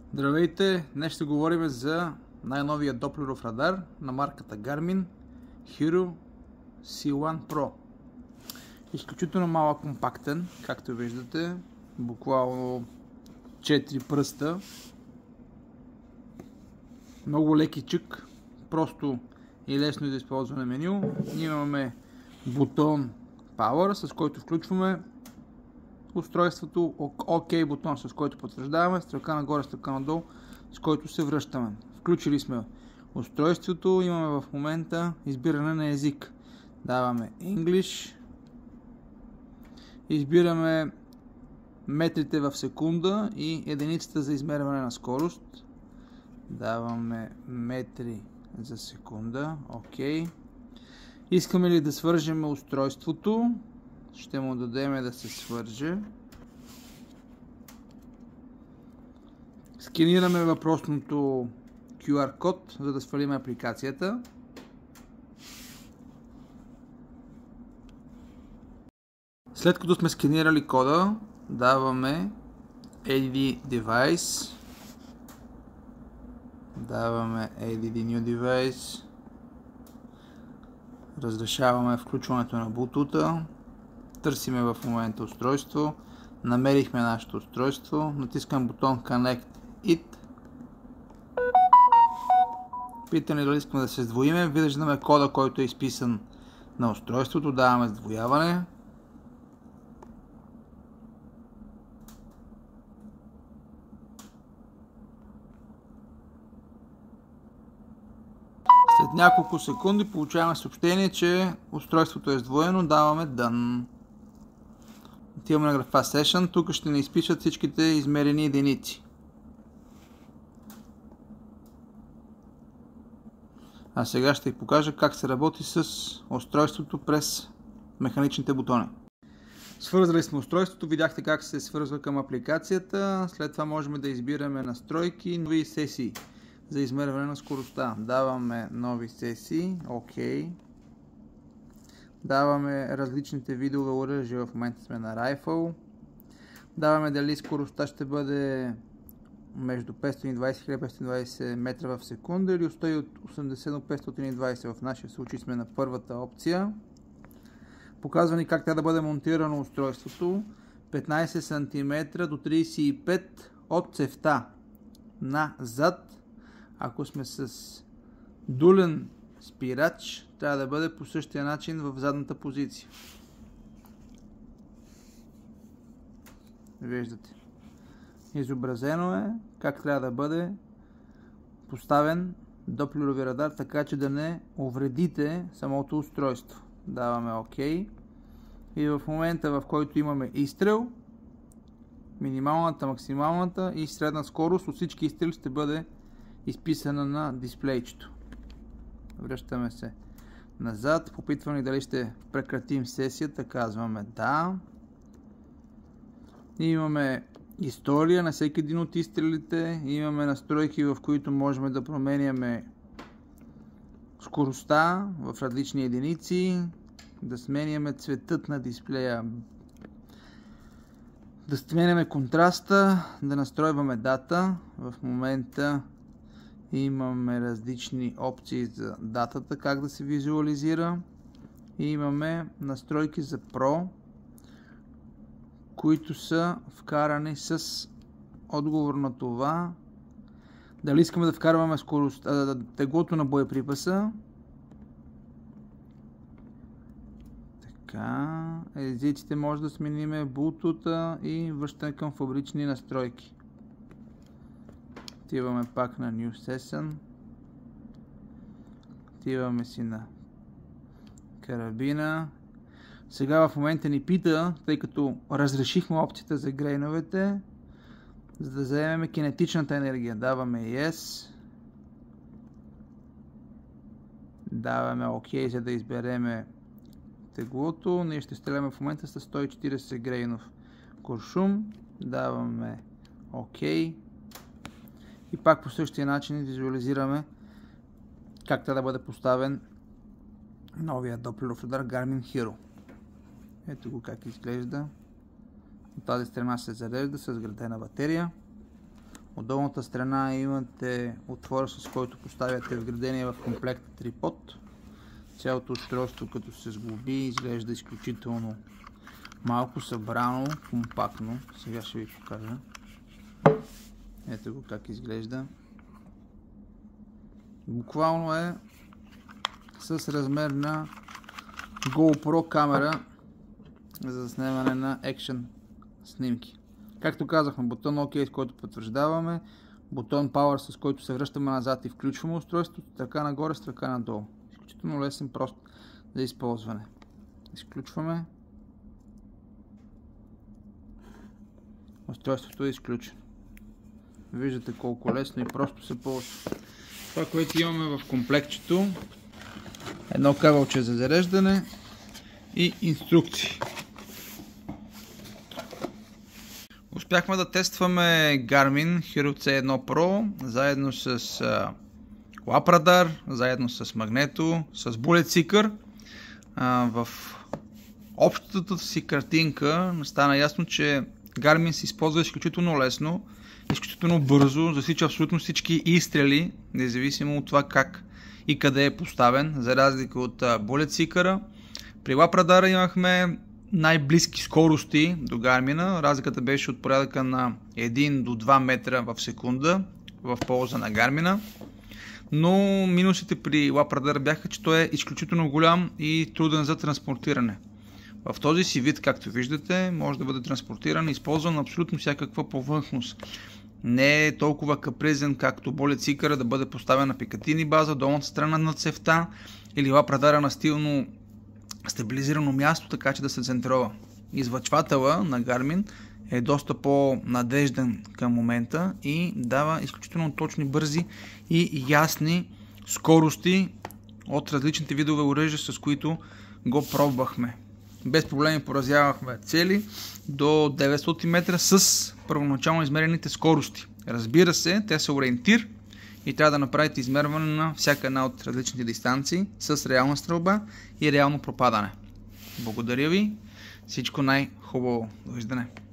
Здравейте! Днес ще говорим за най-новия доплеров радар на марката Garmin Hero C1 Pro. Изключително малък, компактен, както виждате, буквално 4 пръста. Много лекичък, просто и лесно за използване меню. Имаме бутон Power, с който включваме устройството, OK бутон, с който потвърждаваме, стрелка нагоре, стрелка надолу, с който се връщаме. Включили сме устройството, имаме в момента избиране на език. Даваме English, избираме метрите в секунда и единицата за измерване на скорост. Даваме метри за секунда, OK. Искаме ли да свържем устройството? Ще му дадем да се свърже. Сканираме въпросното QR код, за да свалим апликацията. След като сме сканирали кода, даваме Add Device. Даваме Add New Device. Разрешаваме включването на Bluetooth. Търсиме в момента устройство. Намерихме нашето устройство. Натискам бутон Connect It. Питане дали искаме да се сдвоиме. Виждаме кода, който е изписан на устройството. Даваме сдвояване. След няколко секунди получаваме съобщение, че устройството е сдвоено. Даваме Done. Отиваме на графа Session. Тук ще ни изпишат всичките измерени единици. А сега ще ви покажа как се работи с устройството през механичните бутони. Свързали сме устройството, видяхте как се свързва към апликацията. След това можем да избираме настройки, нови сесии за измерване на скоростта. Даваме нови сесии, OK. Даваме различните видове оръжия, в момента сме на Rifle. Даваме дали скоростта ще бъде между 520 и 1520 метра в секунда или от 180 до 520. В нашия случай сме на първата опция. Показва ни как трябва да бъде монтирано устройството. 15 см до 35 от цевта назад. Ако сме с дулен спирач, трябва да бъде по същия начин в задната позиция. Виждате. Изобразено е как трябва да бъде поставен доплерови радар, така че да не увредите самото устройство. Даваме OK. И в момента, в който имаме изстрел, минималната, максималната и средна скорост от всички изстрели ще бъде изписана на дисплейчето. Връщаме се назад. Попитваме дали ще прекратим сесията. Казваме да. Имаме история на всеки един от изстрелите. Имаме настройки, в които можем да променяме скоростта в различни единици. Да сменяме цветът на дисплея. Да сменяме контраста. Да настройваме дата. В момента имаме различни опции за датата, как да се визуализира. И имаме настройки за Pro, които са вкарани с отговор на това дали искаме да вкарваме теглото на боеприпаса. Така, езиците може да смениме Bluetooth и връщане към фабрични настройки. Отиваме пак на New Session. Отиваме си на карабина. Сега в момента ни пита, тъй като разрешихме опцията за грейновете, за да вземем кинетичната енергия. Даваме Yes. Даваме OK, за да избереме теглото. Ние ще стреляме в момента с 140 грейнов куршум. Даваме OK. И пак по същия начин визуализираме как трябва да бъде поставен новия доплеров радар Garmin Hero. Ето го как изглежда. От тази страна се зарежда с градена батерия. От долната страна имате отвора, с който поставяте вградения в комплекта трипод. Цялото устройство, като се сглоби, изглежда изключително малко събрано, компактно. Сега ще ви покажа. Ето го как изглежда. Буквално е с размер на GoPro камера за заснемане на екшен снимки. Както казахме, бутон OK, с който потвърждаваме, бутон Power, с който се връщаме назад и включваме устройството, така нагоре, с ръка надолу. Изключително лесен, прост за използване. Изключваме. Устройството е изключено. Виждате колко лесно и просто се ползва. Това, което имаме в комплектчето, едно кабелче за зареждане и инструкции. Успяхме да тестваме Garmin Hero C1 Pro заедно с LabRadar, заедно с Magneto, с BulletSeeker. В общата си картинка стана ясно, че Garmin се използва изключително лесно, изключително бързо, засича абсолютно всички изстрели, независимо от това как и къде е поставен, за разлика от BulletSeeker. При LabRadar имахме най-близки скорости до Garmin. Разликата беше от порядъка на 1 до 2 метра в секунда в полза на Garmin. Но минусите при LabRadar бяха, че той е изключително голям и труден за транспортиране. В този си вид, както виждате, може да бъде транспортиран и използван на абсолютно всякаква повърхност. Не е толкова капризен, както BulletSeeker да бъде поставен на пикатини база, долната страна на цевта или LabRadar на стилно стабилизирано място, така че да се центрова. Излъчвателя на Garmin е доста по-надежден към момента и дава изключително точни, бързи и ясни скорости от различните видове оръжия, с които го пробвахме. Без проблеми поразявахме цели до 900 метра с първоначално измерените скорости. Разбира се, те са ориентир и трябва да направите измерване на всяка една от различните дистанции с реална стрелба и реално пропадане. Благодаря ви. Всичко най-хубаво. Довиждане.